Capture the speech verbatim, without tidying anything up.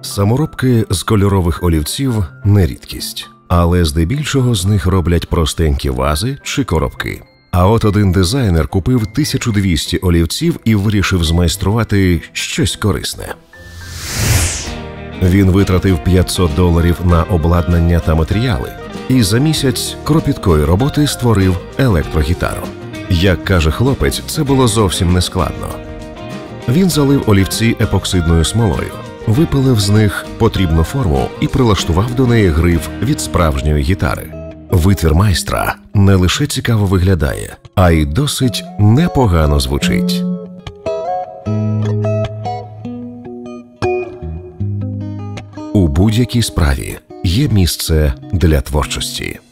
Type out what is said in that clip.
Саморобки з кольорових олівців – не рідкість, але здебільшого з них роблять простенькі вази чи коробки. А от один дизайнер купив тисячу двісті олівців і вирішив змайструвати щось корисне. Він витратив п'ятсот доларів на обладнання та матеріали і за місяць кропіткої роботи створив електрогітару. Як каже хлопець, це було зовсім нескладно. Він залив олівці епоксидною смолою, випилив з них потрібну форму і прилаштував до неї гриф від справжньої гітари. Витвір майстра не лише цікаво виглядає, а й досить непогано звучить. У будь-якій справі є місце для творчості.